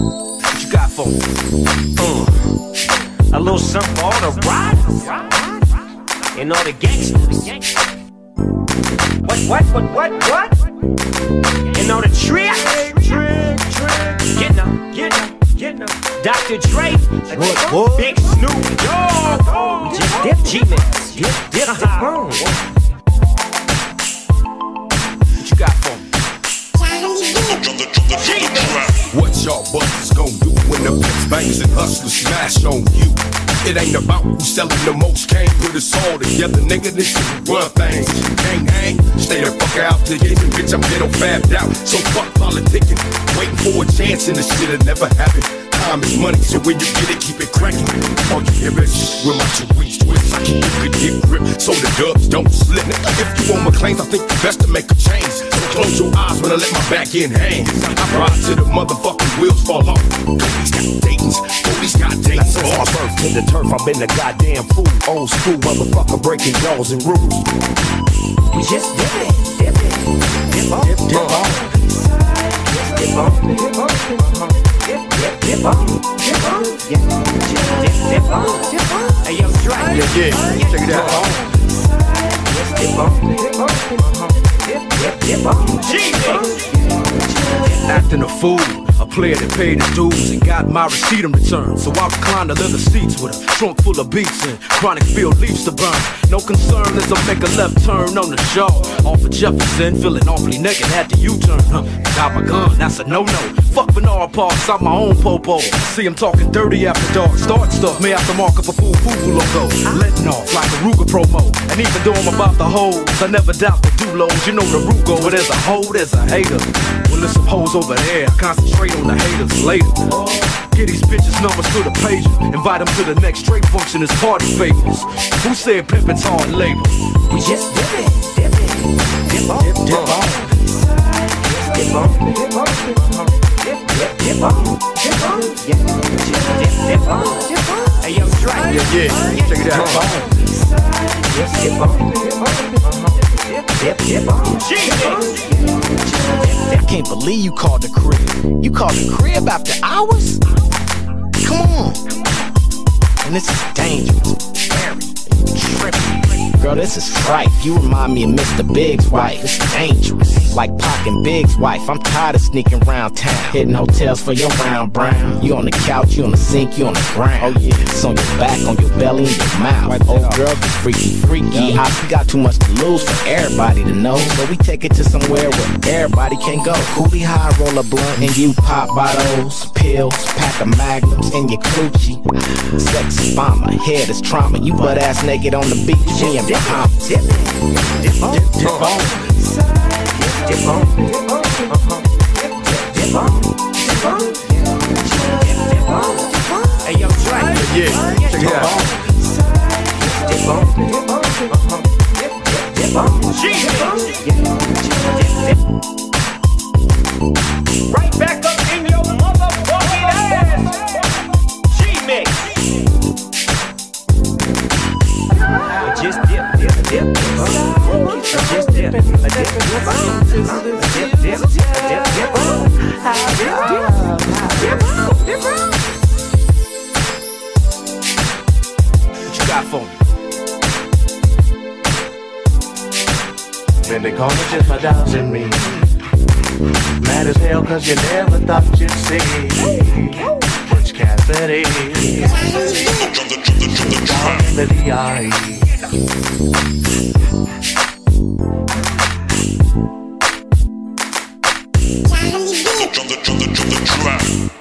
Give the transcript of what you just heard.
What you got for me? A little something for all the riders and all the gangsters. What? And all the tricks. Getting up. Dr. Dre, what? Big Snoop Dogg. We just dip G-Mix. Dip. What you got for me? What y'all busters gon' do when the bitch bangs and hustlers smash on you? It ain't about who's selling the most, can't put us all together, nigga. This shit run things. Can't hang, stay the fuck out to get it, bitch. I'm ghetto fabbed out, so fuck politicking. Waiting for a chance and this shit'll never happen. Time is money, so when you get it, keep it cracking. All you hear is with my two weeks twist. I keep a good dick grip, so the dubs don't slip. If you want my claims, I think it's best to make a change. So close your eyes when I let my back end hang. I ride till the motherfucking wheels fall off. Police got Dayton's, police got Dayton's. Since my birth to the turf, I've been a goddamn fool. Old school motherfucker breaking laws and rules. We just dip on. Hey, yo, Strike. Yeah, check it out. Acting a fool, a player that paid his dues and got my receipt in return. So I reclined the leather seats with a trunk full of beats and chronic field leaves to burn. No concern as I make a left turn on the show. Off of Jefferson, feeling awfully naked, had to U-turn. Got my gun, that's a no-no. Fuck Bernard Parks, I'm my own popo. See him talking dirty after dark. Start stuff, may have to mark up a full FUBU logo. Letting off like a Ruger promo. And even though I'm about the hoes, I never doubt the dulos. You know the Rugo, but there's a hoe, there's a hater. Well, there's some hoes over there, concentrate on the haters later. Get these bitches numbers to the pager. Invite them to the next straight function as party favors. Who said pimpin's hard labor? We just dip on. Hey, yo, Strike. Yeah, check it out. I can't believe you called the crib. You called the crib after hours? Come on. And this is dangerous. Very tripping. Girl, this is fright. You remind me of Mr. Big's wife. It's dangerous. Like Pac and Big's wife. I'm tired of sneaking around town, hitting hotels for your round brown. You on the couch, you on the sink, you on the ground. Oh yeah, it's on your back, on your belly, and your mouth. Old girl get freaky. I got too much to lose for everybody to know. So we take it to somewhere where everybody can go. Coolie high, roll a blunt, and you pop bottles, pills, pack of magnums in your coochie. Sex bomber, head is trauma. You butt ass naked on the beach in your Bahamas. Dip on. Hey, yo, Strike. Yeah, check it out. Right back up in your motherfucking ass. G-Mix. Just dip. Just dip. What you got for me? Been the corner just my doubts in me. Mad as hell cause you never thought you'd see Butch Cassidy the D.R.E. Jump the trap.